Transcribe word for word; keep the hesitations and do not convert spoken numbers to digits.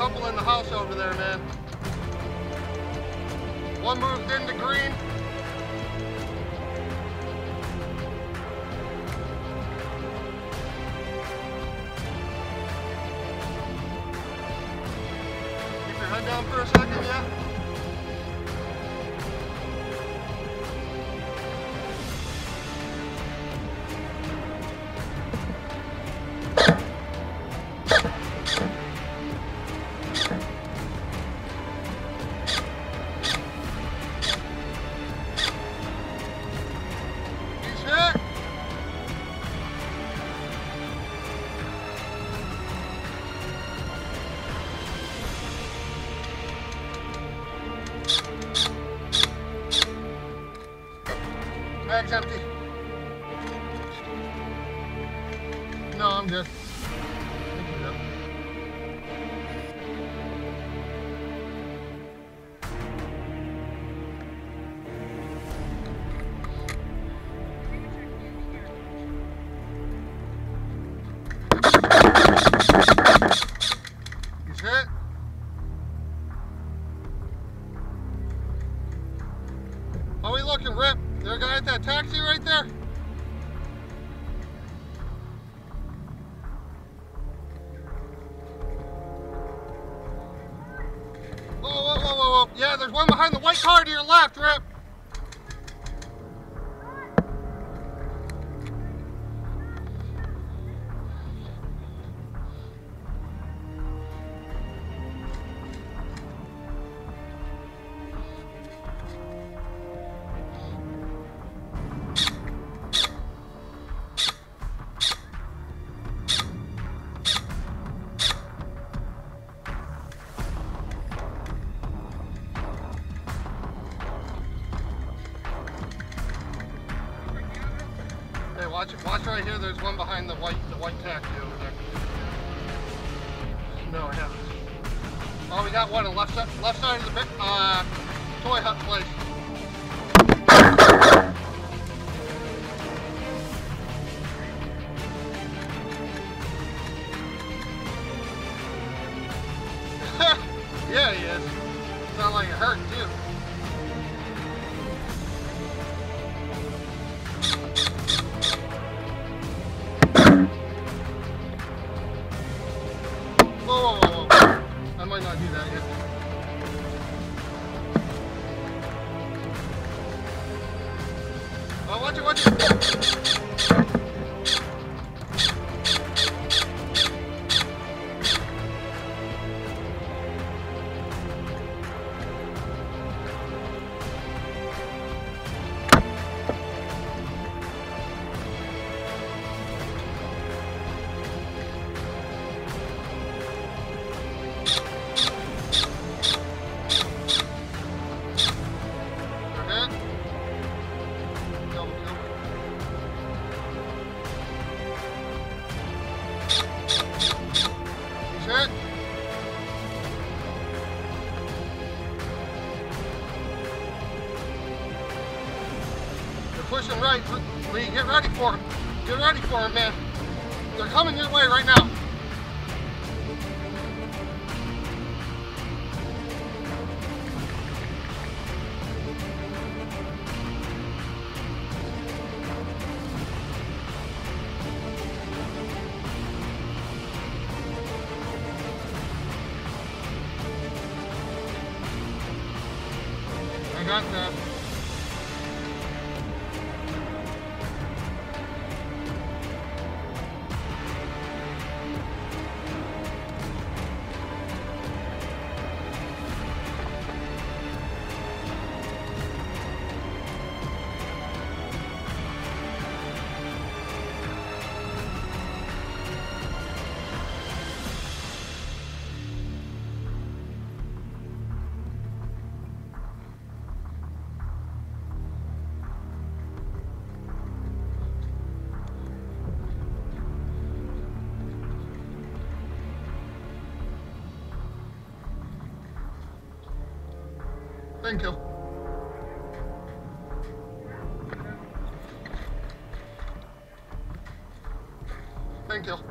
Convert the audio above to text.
couple in the house over there, man. One moved into green. Keep your head down for a second, yeah? Bag's empty. No, I'm good. You set? How we looking, Rip? There a guy at that taxi right there? Whoa, whoa, whoa, whoa, whoa. Yeah, there's one behind the white car to your left, Rip. Watch, watch right here. There's one behind the white, the white taxi over there. No, I haven't. Oh, we got one on the left side, left side of the big uh, toy hut place. Yeah, he is. Sound like it hurt too. Whoa, whoa, whoa, whoa. I might not do that yet. Oh, watch it, watch it. Pushing right, Lee, get ready for him. Get ready for him, man. They're coming your way right now. I got that. Thank you. Thank you.